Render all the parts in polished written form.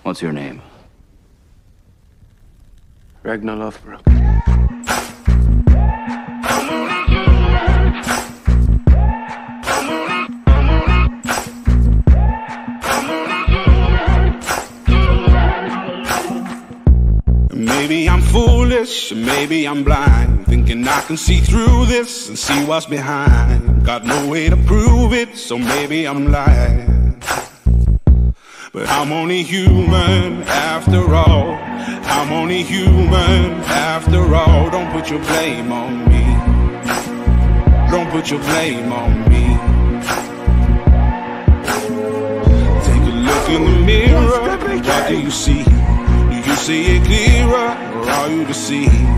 What's your name? Ragnar Lothbrok. Maybe I'm foolish, maybe I'm blind, thinking I can see through this and see what's behind. Got no way to prove it, so maybe I'm lying. But I'm only human after all. I'm only human after all. Don't put your blame on me. Don't put your blame on me. Take a look in the mirror. What do you see? Do you see it clearer, or are you deceived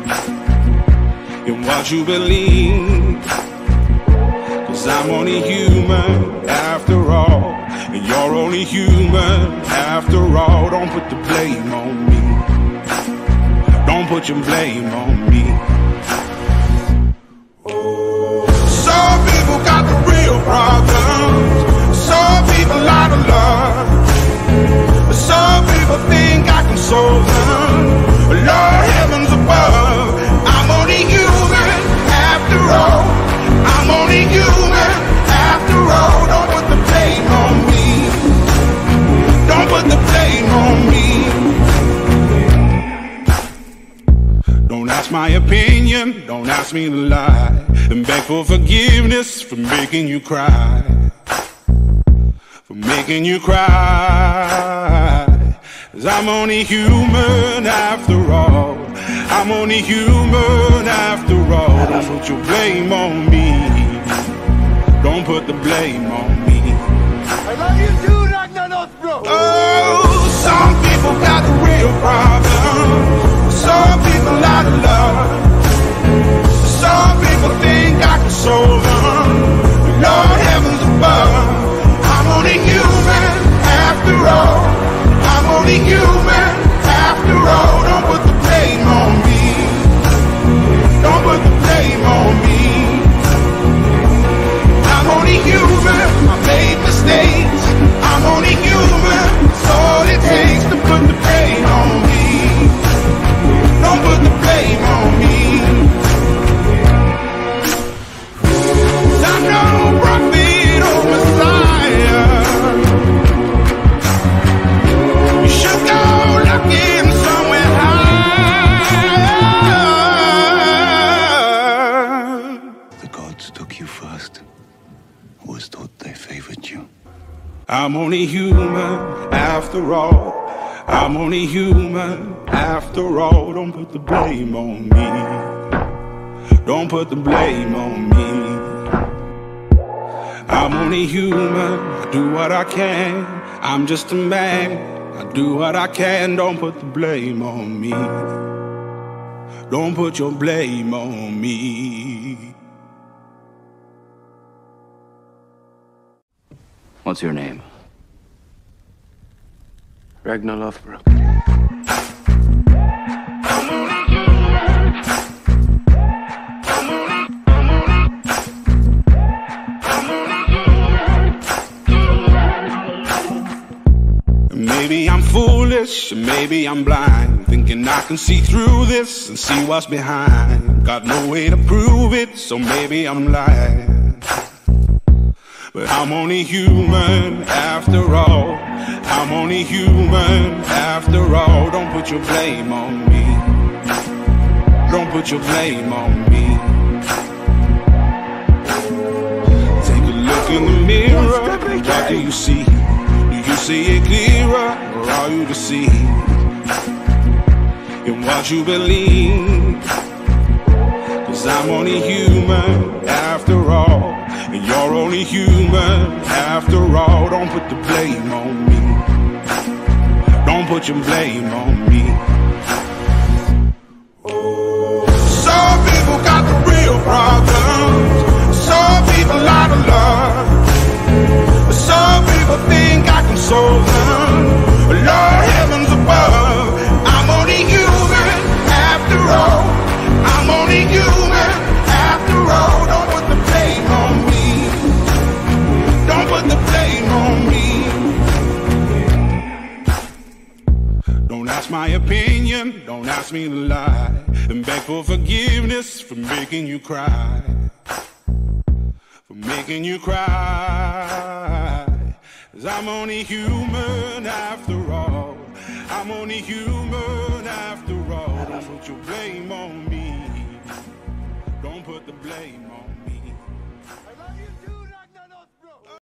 in what you believe? 'Cause I'm only human after all, and you're only human after all. Don't put the blame on me. Don't put your blame on me. Some people got the real problems. Some people out of love. Some people think I can solve them. Lord, heavens above, I'm only human after all. I'm only human after all. Don't put the blame on me. Don't put the blame on me. Don't ask my opinion, don't ask me to lie, and beg for forgiveness for making you cry. For making you cry. 'Cause I'm only human after all. I'm only human after all. Don't put your blame on me. Don't put the blame on me. I love you too, Ragnar Lothbrok! Oh, some people got the real problems. Some people out of love. Some people think I can solve them. Lord, heavens above, I'm only human after all. I'm only human after all. Don't put the blame on me. Don't put the blame on me. I'm only human. I made mistakes. I'm only human. It's all it takes to put the blame on me. Don't put the blame on me. 'Cause I'm no prophet or Messiah. You should go looking somewhere higher. The gods took you first. Was thought they favored you. I'm only human after all. I'm only human after all. Don't put the blame on me. Don't put the blame on me. I'm only human. I do what I can. I'm just a man. I do what I can. Don't put the blame on me. Don't put your blame on me. What's your name? Ragnar Lothbrok. Maybe I'm foolish, maybe I'm blind, thinking I can see through this and see what's behind. Got no way to prove it, so maybe I'm lying. But I'm only human after all. I'm only human after all. Don't put your blame on me. Don't put your blame on me. Take a look in the mirror. What do you see? Do you see it clearer, or are you deceived in what you believe? 'Cause I'm only human after all, and you're only human after all. Don't put the blame on me. Don't put your blame on me. Some people got the real problems. Some people out of love. Some people think I can solve them. Lord, heavens above, I'm only human after all. I'm only human after all. Don't put the blame on me. Don't put the blame on me. my opinion, don't ask me to lie, and beg for forgiveness for making you cry. For making you cry. 'Cause I'm only human after all. I'm only human after all. Don't put your blame on me. Don't put the blame on me.